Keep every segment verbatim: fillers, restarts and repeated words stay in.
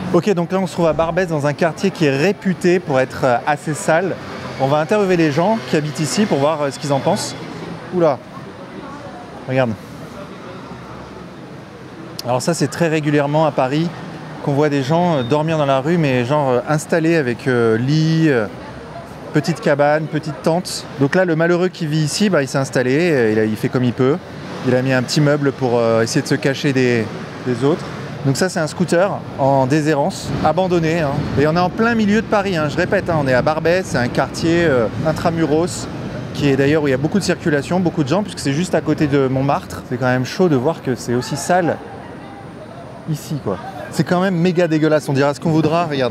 Ok, donc là on se trouve à Barbès dans un quartier qui est réputé pour être assez sale. On va interviewer les gens qui habitent ici pour voir ce qu'ils en pensent. Oula, regarde. Alors ça c'est très régulièrement à Paris qu'on voit des gens dormir dans la rue, mais genre installés avec euh, lit, euh, petite cabane, petite tente. Donc là le malheureux qui vit ici, bah, il s'est installé, il, a, il fait comme il peut. Il a mis un petit meuble pour euh, essayer de se cacher des, des autres. Donc ça c'est un scooter en déshérence, abandonné, hein. Et on est en plein milieu de Paris, hein. Je répète, hein, on est à Barbès, c'est un quartier euh, intramuros, qui est d'ailleurs où il y a beaucoup de circulation, beaucoup de gens, puisque c'est juste à côté de Montmartre. C'est quand même chaud de voir que c'est aussi sale ici, quoi. C'est quand même méga dégueulasse, on dira ce qu'on voudra, regarde.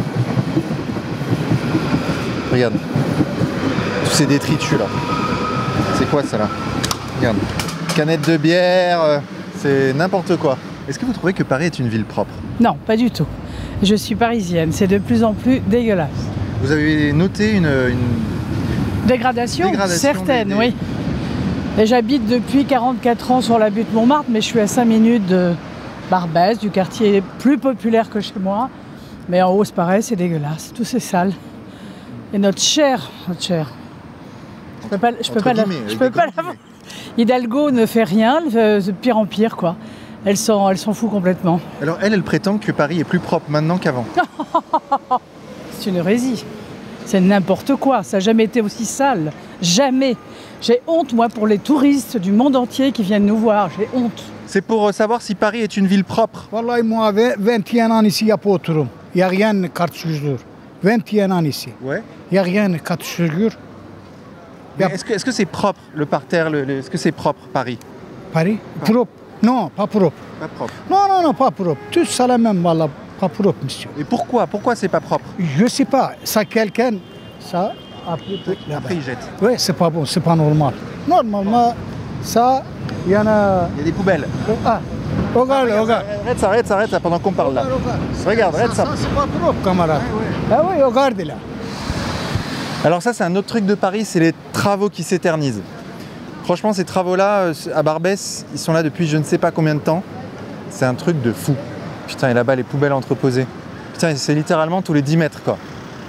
Regarde. Tous ces détritus là. C'est quoi ça là? Regarde. Canette de bière, euh, c'est n'importe quoi. Est-ce que vous trouvez que Paris est une ville propre? Non, pas du tout. Je suis parisienne, c'est de plus en plus dégueulasse. Vous avez noté une... une... Dégradation, Dégradation certaine, des... oui. Et j'habite depuis quarante-quatre ans sur la butte Montmartre, mais je suis à cinq minutes de Barbès, du quartier plus populaire que chez moi. Mais en haut, c'est pareil, c'est dégueulasse, tout c'est sale. Et notre chère, notre chère, je peux pas, je peux pas la... Je peux pas la... Hidalgo ne fait rien, de pire en pire, quoi. Elle s'en, elle s'en fout complètement. Alors elle, elle prétend que Paris est plus propre maintenant qu'avant. C'est une hérésie. C'est n'importe quoi. Ça n'a jamais été aussi sale. Jamais. J'ai honte, moi, pour les touristes du monde entier qui viennent nous voir. J'ai honte. C'est pour savoir si Paris est une ville propre. Vallahi moi, vingt et un ans ici, il n'y a pas autour. Il n'y a rien de carte séjour. vingt et un ans ici. Ouais. Il n'y a rien de carte séjour. A... Est-ce que, est-ce que c'est propre, le parterre, le, le, est-ce que c'est propre, Paris? Paris? Propre? Non, pas propre. Pas propre. Non, non, non, pas propre. Tout ça la même, voilà, pas propre, monsieur. Et pourquoi? Pourquoi c'est pas propre? Je sais pas. Ça, quelqu'un, ça, après, après il jette. Oui, c'est pas bon, c'est pas normal. Normalement, ça, il y en a... Il y a des poubelles. Ah, regarde, ah, regarde. Arrête ça, arrête ça, arrête ça pendant qu'on parle là. Regarde, regarde, arrête ça. Ça, ça c'est pas propre, camarade. Ah, ouais. Ah oui, regarde là. Alors ça, c'est un autre truc de Paris, c'est les travaux qui s'éternisent. Franchement, ces travaux-là, à Barbès, ils sont là depuis je ne sais pas combien de temps. C'est un truc de fou. Putain, et là-bas, les poubelles entreposées. Putain, c'est littéralement tous les dix mètres, quoi.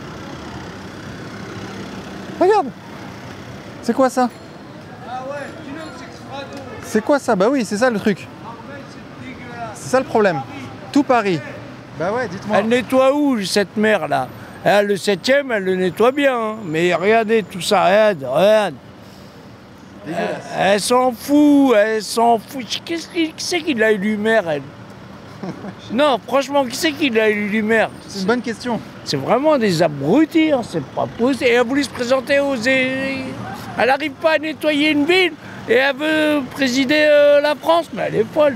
Regarde! C'est quoi ça? Ah ouais, tu know, c'est crado. C'est quoi ça? Bah oui, c'est ça le truc. C'est ça le problème. Tout Paris. Bah ouais, dites-moi. Elle nettoie où, cette mère-là? Elle, le septième, elle le nettoie bien. Hein. Mais regardez tout ça, regarde, regarde. Elle, elle s'en fout, elle s'en fout. Qu'est-ce qui, qui c'est qui l'a élu maire, elle? Non, franchement, qui c'est qui l'a élu maire? C'est une bonne question. C'est vraiment des abrutis, hein, c'est pas possible. Et elle voulu se présenter aux... Elle n'arrive pas à nettoyer une ville et elle veut présider euh, la France, mais elle est folle.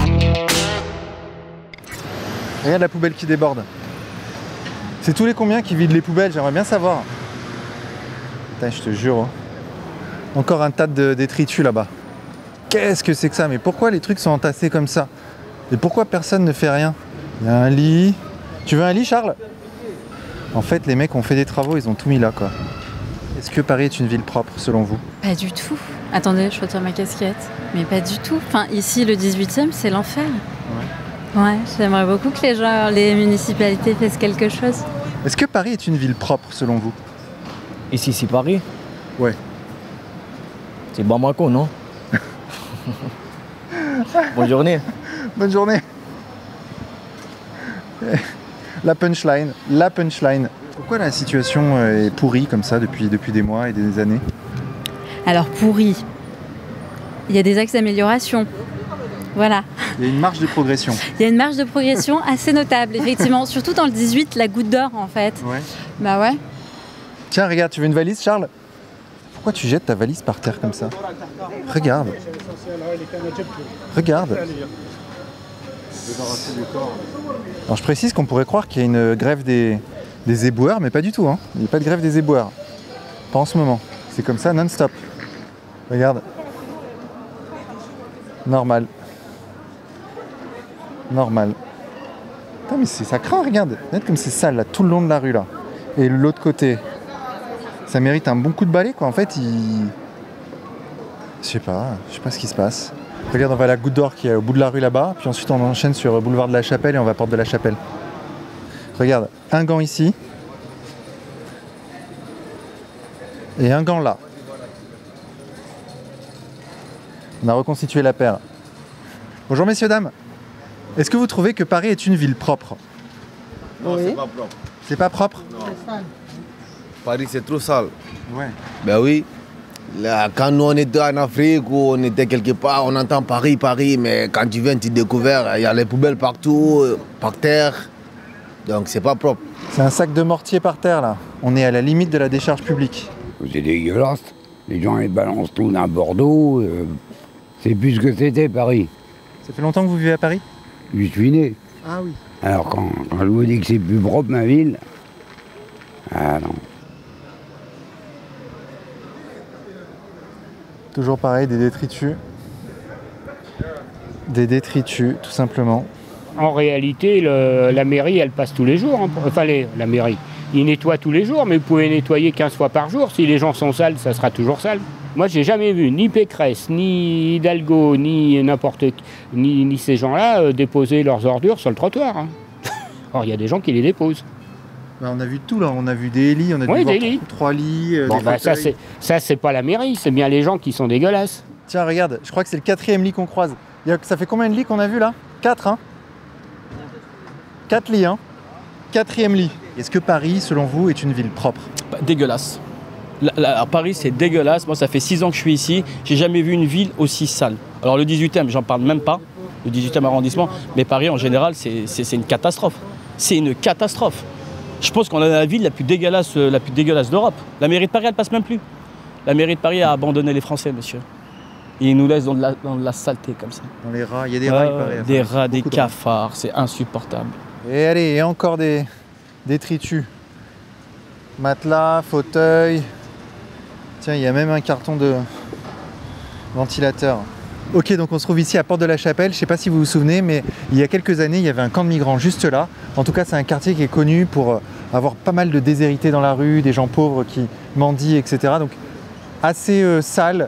Regarde la poubelle qui déborde. C'est tous les combien qui vident les poubelles? J'aimerais bien savoir. Putain, je te jure. Encore un tas de détritus là-bas. Qu'est-ce que c'est que ça? Mais pourquoi les trucs sont entassés comme ça? Et pourquoi personne ne fait rien? Il y a un lit. Tu veux un lit, Charles? En fait, les mecs ont fait des travaux, ils ont tout mis là, quoi. Est-ce que Paris est une ville propre, selon vous? Pas du tout. Attendez, je retire ma casquette. Mais pas du tout. Enfin, ici, le dix-huitième, c'est l'enfer. Ouais. Ouais, j'aimerais beaucoup que les gens, les municipalités fassent quelque chose. Est-ce que Paris est une ville propre, selon vous? Ici, c'est Paris? Ouais. C'est Bamako, non? Bonne journée. Bonne journée. La punchline, la punchline. Pourquoi la situation est pourrie comme ça depuis, depuis des mois et des années? Alors pourrie, il y a des axes d'amélioration. Voilà. Il y a une marge de progression. Il y a une marge de progression assez notable, effectivement. Surtout dans le dix-huit, la goutte d'or, en fait. Ouais. Bah ouais. Tiens, regarde, tu veux une valise, Charles? Pourquoi tu jettes ta valise par terre comme ça? Regarde. Regarde. Alors je précise qu'on pourrait croire qu'il y a une grève des, des éboueurs, mais pas du tout. Hein. Il n'y a pas de grève des éboueurs. Pas en ce moment. C'est comme ça non-stop. Regarde. Normal. Normal. Putain, mais ça craint, regarde. Regarde comme c'est sale, là, tout le long de la rue, là. Et l'autre côté. Ça mérite un bon coup de balai, quoi. En fait, il... Je sais pas, je sais pas ce qui se passe. Regarde, on va à la Goutte d'Or qui est au bout de la rue là-bas, puis ensuite on enchaîne sur Boulevard de la Chapelle et on va à Porte de la Chapelle. Regarde, un gant ici. Et un gant là. On a reconstitué la paire. Bonjour messieurs, dames. Est-ce que vous trouvez que Paris est une ville propre? Non, oui. C'est pas propre. C'est pas propre? Non. Paris, c'est trop sale. Ouais. Ben oui. Là, quand nous on était en Afrique ou on était quelque part, on entend Paris, Paris, mais quand tu viens, tu découvres, il y a les poubelles partout, par terre. Donc c'est pas propre. C'est un sac de mortier par terre là. On est à la limite de la décharge publique. C'est dégueulasse. Les gens ils balancent tout dans Bordeaux. Euh, c'est plus ce que c'était Paris. Ça fait longtemps que vous vivez à Paris? Je suis né. Ah oui. Alors quand, quand je vous dis que c'est plus propre ma ville, ah non. Toujours pareil, des détritus. Des détritus, tout simplement. En réalité, le, la mairie, elle passe tous les jours. Hein. Enfin, les, la mairie, ils nettoient tous les jours, mais vous pouvez nettoyer quinze fois par jour. Si les gens sont sales, ça sera toujours sale. Moi, j'ai jamais vu ni Pécresse, ni Hidalgo, ni n'importe ni, ni ces gens-là euh, déposer leurs ordures sur le trottoir. Hein. Or, il y a des gens qui les déposent. Bah, on a vu tout là, on a vu des lits, on a oui, dû des voir lits. trois lits. Euh, bon, des bah, ça, c'est, ça, c'est pas la mairie, c'est bien les gens qui sont dégueulasses. Tiens, regarde, je crois que c'est le quatrième lit qu'on croise. Il y a, ça fait combien de lits qu'on a vu là? Quatre, hein? Quatre lits, hein? Quatrième lit. Est-ce que Paris, selon vous, est une ville propre? Bah, dégueulasse. La, la, Paris, c'est dégueulasse. Moi, ça fait six ans que je suis ici. J'ai jamais vu une ville aussi sale. Alors, le dix-huitième, j'en parle même pas. Le dix-huitième arrondissement. Mais Paris, en général, c'est, c'est, c'est une catastrophe. C'est une catastrophe. Je pense qu'on a la ville la plus dégueulasse, la plus dégueulasse d'Europe. La mairie de Paris, elle passe même plus. La mairie de Paris a abandonné les Français, monsieur. Et ils nous laissent dans de la, dans de la saleté comme ça. Dans les rats, il y a des rats, euh, il paraît. Des enfin, rats, des de cafards, rats. C'est insupportable. Et allez, et encore des détritus. Matelas, fauteuil. Tiens, il y a même un carton de ventilateur. Ok, donc on se trouve ici à Porte de la Chapelle. Je ne sais pas si vous vous souvenez, mais il y a quelques années, il y avait un camp de migrants juste là. En tout cas, c'est un quartier qui est connu pour avoir pas mal de déshérités dans la rue, des gens pauvres qui mendient, et cetera. Donc assez euh, sale.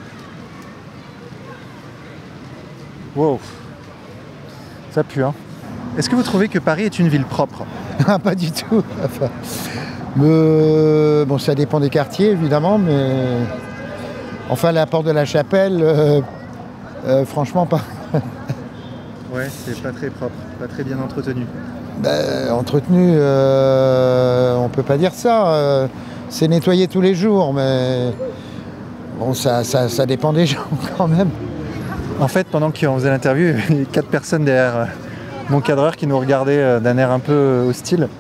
Wow, ça pue, hein. Est-ce que vous trouvez que Paris est une ville propre? Ah, pas du tout. Enfin, me... Bon, ça dépend des quartiers, évidemment, mais... Enfin, la Porte de la Chapelle, euh, euh, franchement, pas... Ouais, c'est pas très propre, pas très bien entretenu. Ben, entretenu, euh, on peut pas dire ça. Euh, c'est nettoyé tous les jours, mais... Bon, ça, ça, ça dépend des gens, quand même. En fait, pendant qu'on faisait l'interview, il y avait quatre personnes derrière mon cadreur qui nous regardaient d'un air un peu hostile.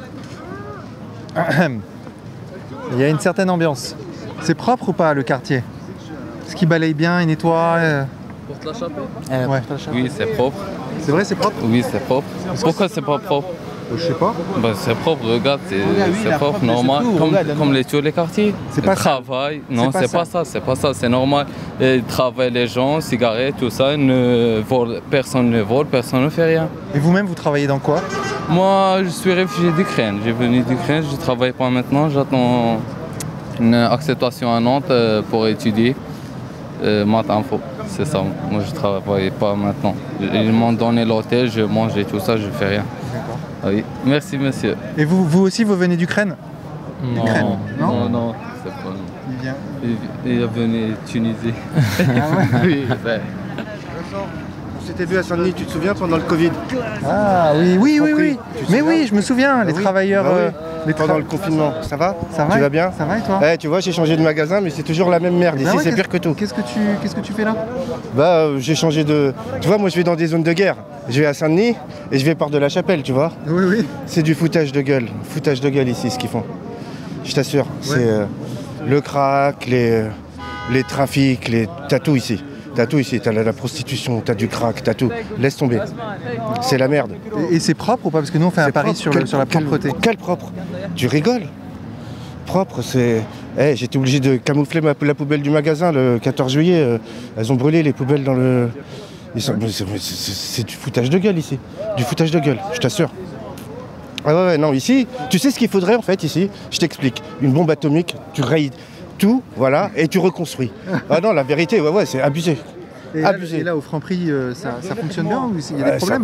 Il y a une certaine ambiance. C'est propre ou pas le quartier? Est-ce qu'il balaye bien, il nettoie euh... Porte la Chapelle euh, ouais. Oui, c'est propre. C'est vrai, c'est propre? Oui, c'est propre. Pourquoi c'est pas propre? Je sais pas. Bah, c'est propre, regarde, c'est, regarde, oui, c'est propre, propre, normal, tout, comme, regarde, comme les, tous les quartiers. C'est pas travail, ça. non, c'est c'est pas ça, c'est pas ça, c'est normal. Ils travaillent les gens, cigarettes, tout ça, ne volent, personne ne vole, personne ne fait rien. Et vous-même, vous travaillez dans quoi? Moi, je suis réfugié d'Ukraine, j'ai venu d'Ukraine, je travaille pas maintenant, j'attends une acceptation à Nantes pour étudier euh, maths info. C'est ça, moi je travaille pas maintenant. Ils m'ont donné l'hôtel, je mange et tout ça, je fais rien. D'accord. Oui, merci monsieur. Et vous, vous aussi, vous venez d'Ukraine? Non, Ukraine, non, non, non, c'est pas non. Il vient. Il, il est venu de Tunisie. Ah ouais? Oui, ouais. On s'était vu à Saint-Denis, tu te souviens, pendant le Covid? Ah oui, oui, oui, oui. Mais oui, je me souviens, bah les oui. travailleurs... Bah oui. euh, les pendant tra... le confinement. Ça va? Ça va? Tu vas bien? Ça va et toi? Eh, tu vois, j'ai changé de magasin, mais c'est toujours la même merde. Bah Ici, ouais, c'est pire que tout. Qu'est-ce que tu, qu'est-ce que tu fais là? Bah, euh, j'ai changé de... Tu vois, moi, je vais dans des zones de guerre. Je vais à Saint-Denis et je vais Porte de la Chapelle, tu vois? Oui, oui. C'est du foutage de gueule. Foutage de gueule ici, ce qu'ils font. Je t'assure. Ouais. C'est euh, le crack, les, euh, les trafics, les... T'as tout ici. T'as tout ici, t'as la, la prostitution, t'as du crack, t'as tout. Laisse tomber. C'est la merde. Et, et c'est propre ou pas? Parce que nous on fait un pari sur, le, sur la propreté. Quel, quel propre? Tu rigoles? Propre, c'est... Hey, j'étais obligé de camoufler ma, la poubelle du magasin le quatorze juillet. Euh, elles ont brûlé les poubelles dans le... Sont... C'est, c'est, c'est du foutage de gueule ici. Du foutage de gueule, je t'assure. Ah ouais, ouais, non, ici, tu sais ce qu'il faudrait en fait ici? Je t'explique. Une bombe atomique, tu rayes tout, voilà, et tu reconstruis. Ah non, la vérité, ouais, ouais, c'est abusé. Et là, abusé. et là au Franprix, euh, ça, ça fonctionne bien ou il y a des euh, problèmes? ça...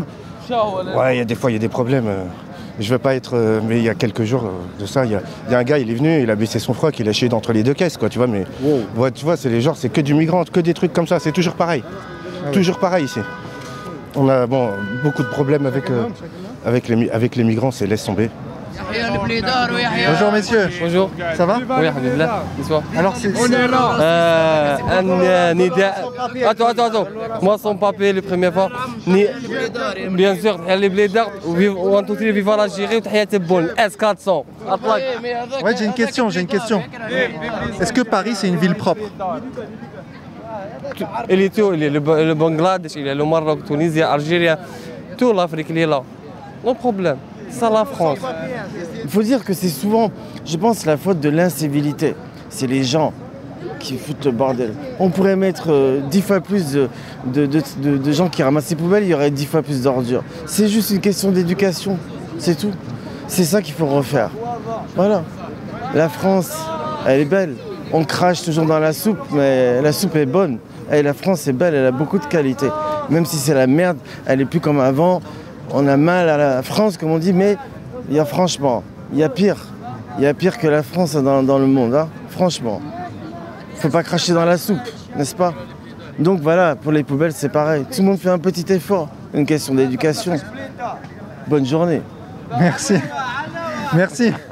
Ouais, il y a des fois, il y a des problèmes. euh, Je veux pas être... euh, Mais il y a quelques jours euh, de ça, il y, a- il y a un gars, il est venu, il a baissé son froc, il a chié d'entre les deux caisses, quoi, tu vois. Mais ouais, tu vois, c'est les genres, c'est que du migrant, que des trucs comme ça, c'est toujours pareil. Toujours pareil ici. On a bon, beaucoup de problèmes avec, euh, avec, les, mi- avec les migrants, c'est laisse tomber. Bonjour messieurs. Bonjour. Ça va? Oui, alhamdoulilah. Bonsoir. Alors c'est... Euh, un euh, nida. Attends, attends, attends. Moi, sans papier, la première fois. Ni... Bien sûr, les blédards, ou en tout cas, vivant l'Algérie, ou Tahia Tebboune, S quatre cents. Ouais, j'ai une question, j'ai une question. Est-ce que Paris c'est une ville propre? Il est tout, il est le, le Bangladesh, il est le Maroc, Tunisie, Algérie, tout l'Afrique, il est là. Non problème. Ça, la France. Il faut dire que c'est souvent, je pense, la faute de l'incivilité. C'est les gens qui foutent le bordel. On pourrait mettre euh, dix fois plus de, de, de, de- de gens qui ramassent les poubelles, il y aurait dix fois plus d'ordures. C'est juste une question d'éducation, c'est tout. C'est ça qu'il faut refaire. Voilà. La France, elle est belle. On crache toujours dans la soupe, mais la soupe est bonne. Et la France est belle, elle a beaucoup de qualité. Même si c'est la merde, elle est plus comme avant. On a mal à la France, comme on dit, mais il y a franchement, il y a pire. Il y a pire que la France dans, dans le monde, hein. Franchement. Faut pas cracher dans la soupe, n'est-ce pas? Donc voilà, pour les poubelles, c'est pareil. Tout le monde fait un petit effort. Une question d'éducation. Bonne journée. Merci. Merci.